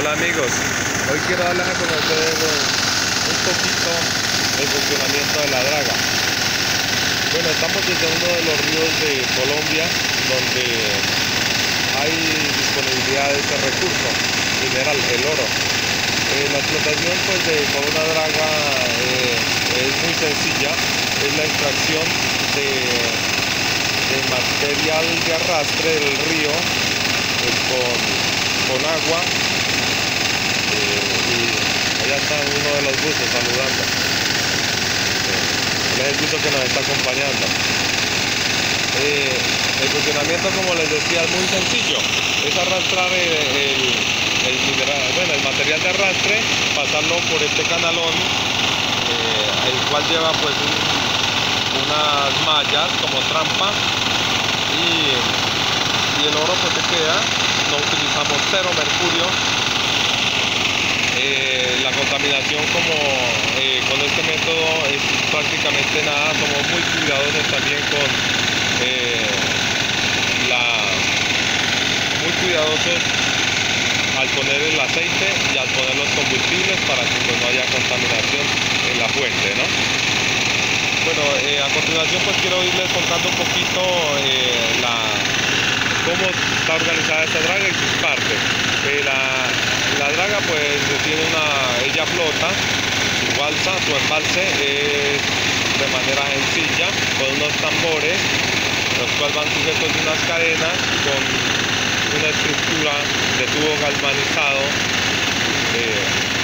Hola amigos, hoy quiero darles a conocer un poquito el funcionamiento de la draga. Bueno, estamos desde uno de los ríos de Colombia donde hay disponibilidad de este recurso mineral, el oro. La explotación pues, con una draga es muy sencilla, es la extracción de material de arrastre del río con agua. Y allá está uno de los buzos saludando. Él es el buzo que nos está acompañando. El funcionamiento, como les decía, es muy sencillo. Es arrastrar el material de arrastre, pasarlo por este canalón, el cual lleva pues unas mallas como trampa, y el oro pues se queda. No utilizamos cero mercurio. La contaminación con este método es prácticamente nada. Somos muy cuidadosos también muy cuidadosos al poner el aceite y al poner los combustibles para que pues, no haya contaminación en la fuente, ¿no? Bueno, a continuación pues quiero irles contando un poquito cómo está organizada esta draga y sus partes. La draga pues ella flota, su balsa, su embalse es de manera sencilla, con unos tambores, los cuales van sujetos de unas cadenas con una estructura de tubo galvanizado